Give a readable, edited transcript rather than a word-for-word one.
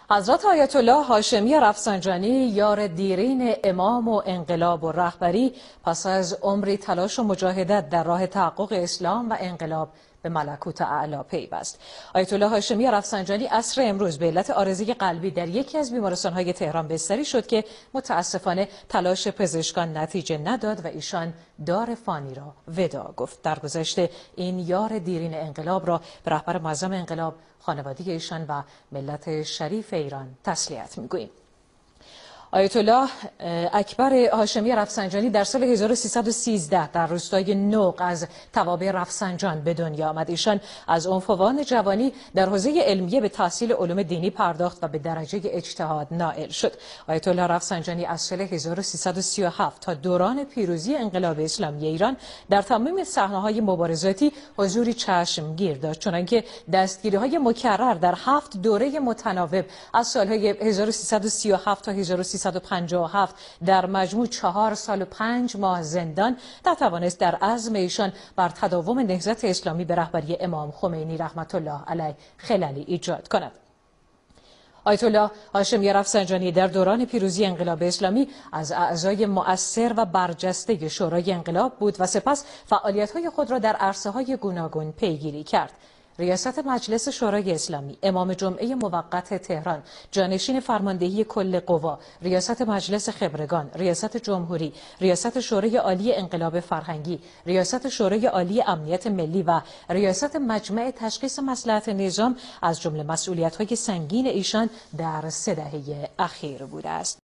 حضرت آیت الله هاشمی رفسنجانی یار دیرین امام و انقلاب و رهبری پس از عمری تلاش و مجاهدت در راه تحقق اسلام و انقلاب به ملکوت اعلی پیوست. آیت الله هاشمی رفسنجانی عصر امروز به علت عارضه قلبی در یکی از بیمارستان‌های تهران بستری شد که متاسفانه تلاش پزشکان نتیجه نداد و ایشان دار فانی را وداع گفت. در گذشته این یار دیرین انقلاب را به رهبر معظم انقلاب، خانواده ایشان و ملت شریف ایران تسلیت می‌گوییم. آیت الله اکبر هاشمی رفسنجانی در سال 1313 در روستای نوق از توابع رفسنجان به دنیا آمد. ایشان از عنفوان جوانی در حوزه علمیه به تحصیل علوم دینی پرداخت و به درجه اجتهاد نائل شد. آیت الله رفسنجانی از سال 1337 تا دوران پیروزی انقلاب اسلامی ایران در تمام صحنه‌های مبارزاتی حضوری چشمگیر داشت، چنانکه دستگیری‌های مکرر در 7 دوره متناوب از سال‌های 1337 تا 1357 در مجموع 4 سال و 5 ماه زندان نتوانست در عزم ایشان بر تداوم نهضت اسلامی به رهبری امام خمینی رحمت الله علیه خللی ایجاد کند. آیت الله هاشمی رفسنجانی در دوران پیروزی انقلاب اسلامی از اعضای مؤثر و برجسته شورای انقلاب بود و سپس فعالیت‌های خود را در عرصه‌های گوناگون پیگیری کرد. ریاست مجلس شورای اسلامی، امام جمعه موقت تهران، جانشین فرماندهی کل قوا، ریاست مجلس خبرگان، ریاست جمهوری، ریاست شورای عالی انقلاب فرهنگی، ریاست شورای عالی امنیت ملی و ریاست مجمع تشخیص مصلحت نظام از جمله مسئولیت‌های سنگین ایشان در 3 دهه اخیر بوده است.